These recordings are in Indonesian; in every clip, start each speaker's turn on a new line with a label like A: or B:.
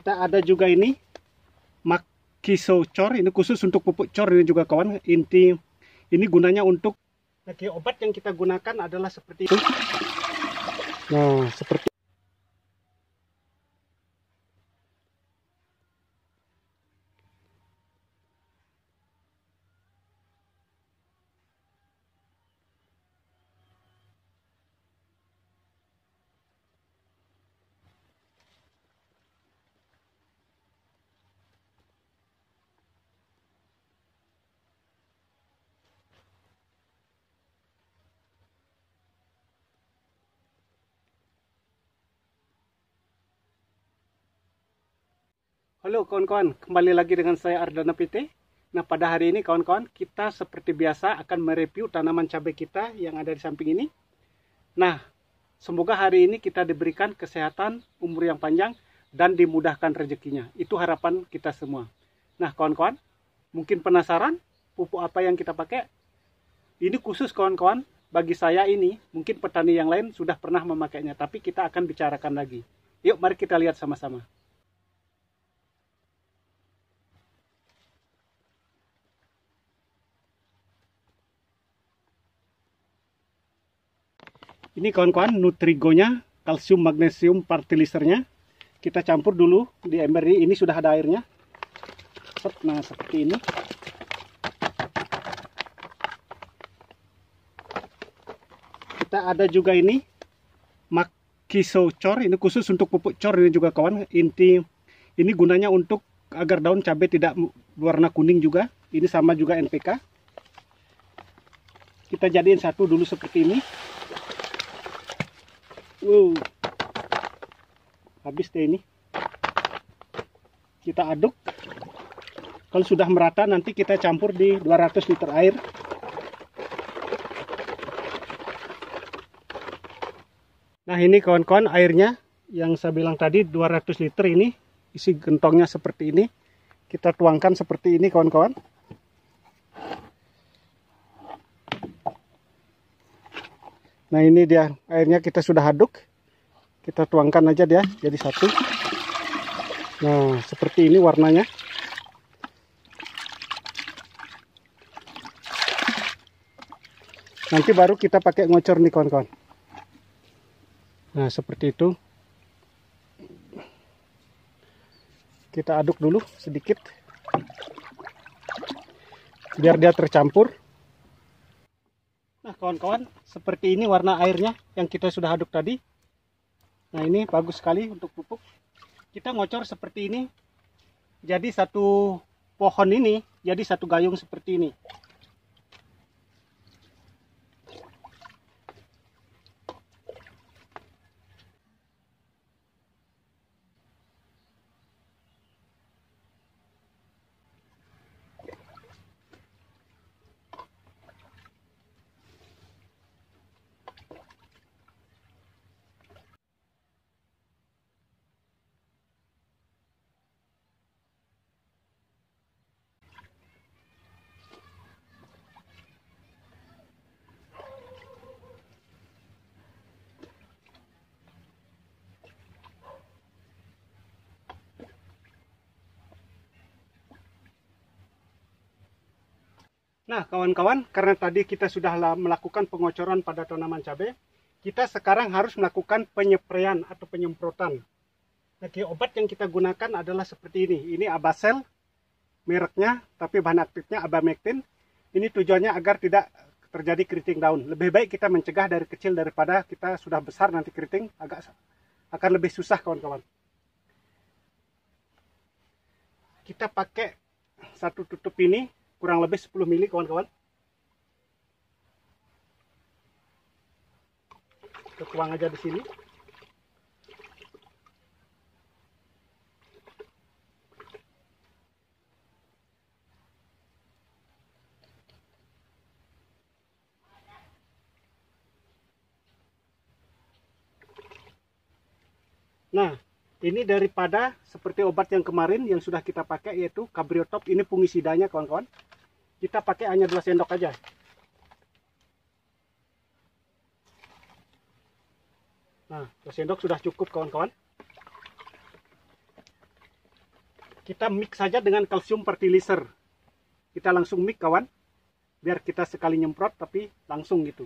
A: Kita ada juga ini Makiso cor, ini khusus untuk pupuk cor ini juga kawan. Ini gunanya untuk obat yang kita gunakan adalah seperti itu. Nah, seperti Halo kawan-kawan, kembali lagi dengan saya Ardana PT. Nah, pada hari ini kawan-kawan, kita seperti biasa akan mereview tanaman cabai kita yang ada di samping ini. Nah, semoga hari ini kita diberikan kesehatan, umur yang panjang, dan dimudahkan rezekinya. Itu harapan kita semua. Nah, kawan-kawan, mungkin penasaran pupuk apa yang kita pakai? Ini khusus kawan-kawan, bagi saya ini, mungkin petani yang lain sudah pernah memakainya, tapi kita akan bicarakan lagi. Yuk, mari kita lihat sama-sama. Ini kawan-kawan Nutrigonya, kalsium magnesium fertilizernya. Kita campur dulu di ember ini. Ini sudah ada airnya. Nah, seperti ini. Kita ada juga ini Makiso cor, ini khusus untuk pupuk cor ini juga kawan. Ini gunanya untuk agar daun cabai tidak warna kuning juga. Ini sama juga NPK. Kita jadiin satu dulu seperti ini. Wow, habis deh ini. Kita aduk. Kalau sudah merata nanti kita campur di 200 liter air. Nah, ini kawan-kawan airnya yang saya bilang tadi 200 liter ini. Isi gentongnya seperti ini. Kita tuangkan seperti ini kawan-kawan. Nah, ini dia airnya, kita sudah aduk. Kita tuangkan aja dia jadi satu. Nah, seperti ini warnanya. Nanti baru kita pakai ngocor nih kawan-kawan. Nah, seperti itu. Kita aduk dulu sedikit. Biar dia tercampur. Nah, kawan-kawan, seperti ini warna airnya yang kita sudah aduk tadi. Nah, ini bagus sekali untuk pupuk. Kita ngocor seperti ini. Jadi satu pohon ini jadi satu gayung seperti ini. Nah, kawan-kawan, karena tadi kita sudah melakukan pengocoran pada tanaman cabai, kita sekarang harus melakukan penyepraian atau penyemprotan. Nah, obat yang kita gunakan adalah seperti ini. Ini Abasel, mereknya, tapi bahan aktifnya Abamectin. Ini tujuannya agar tidak terjadi keriting daun. Lebih baik kita mencegah dari kecil daripada kita sudah besar nanti keriting, akan lebih susah kawan-kawan. Kita pakai satu tutup ini, kurang lebih 10 mili kawan-kawan. Kita tuang aja di sini. Nah, ini daripada seperti obat yang kemarin yang sudah kita pakai, yaitu Cabriotop. Ini fungisidanya kawan-kawan. Kita pakai hanya 2 sendok aja. Nah, 2 sendok sudah cukup kawan-kawan. kita mix saja dengan kalsium fertilizer. Kita langsung mix kawan, biar kita sekali nyemprot tapi langsung gitu.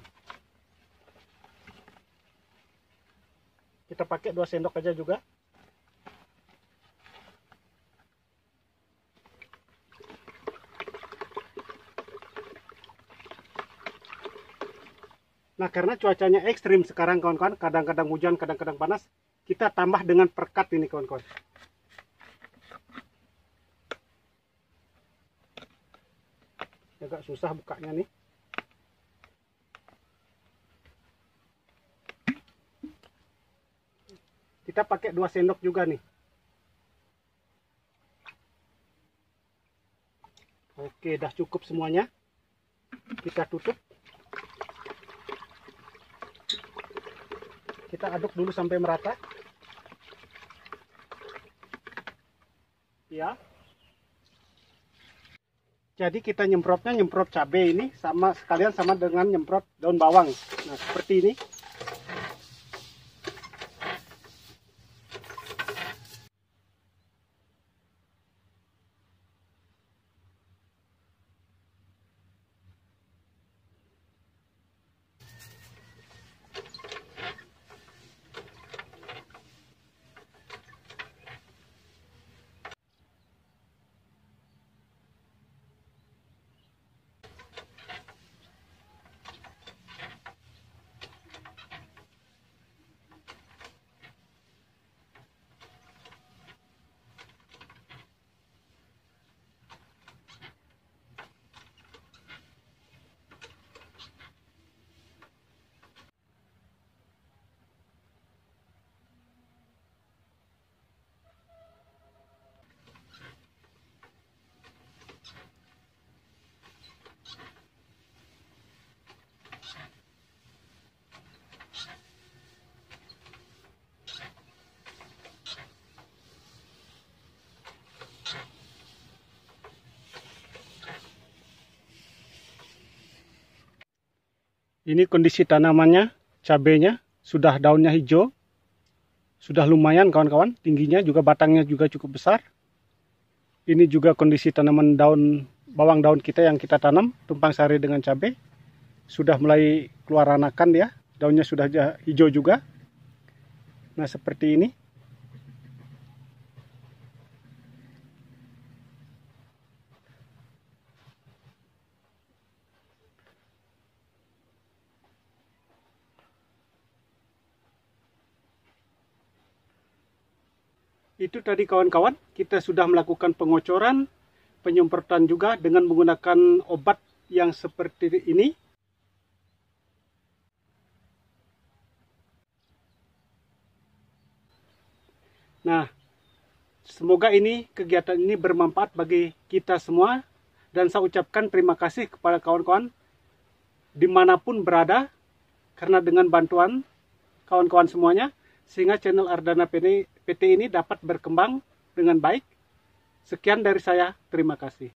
A: Kita pakai 2 sendok aja juga. Nah, karena cuacanya ekstrim sekarang kawan-kawan, kadang-kadang hujan, kadang-kadang panas, kita tambah dengan perkat ini kawan-kawan. Agak susah bukanya nih. Kita pakai 2 sendok juga nih. Oke, dah cukup semuanya. Kita tutup. Kita aduk dulu sampai merata. Ya. Jadi kita nyemprot cabai ini sekalian sama dengan nyemprot daun bawang. Nah, seperti ini. Ini kondisi tanamannya, cabenya, sudah daunnya hijau. Sudah lumayan kawan-kawan, tingginya juga batangnya juga cukup besar. Ini juga kondisi tanaman bawang daun kita yang kita tanam, tumpang sari dengan cabai. Sudah mulai keluar anakan dia, daunnya sudah hijau juga. Nah, seperti ini. Itu tadi kawan-kawan, kita sudah melakukan pengocoran, penyemprotan juga dengan menggunakan obat yang seperti ini. Nah, semoga kegiatan ini bermanfaat bagi kita semua, dan saya ucapkan terima kasih kepada kawan-kawan dimanapun berada, karena dengan bantuan kawan-kawan semuanya, sehingga channel Ardana PT ini dapat berkembang dengan baik. Sekian dari saya, terima kasih.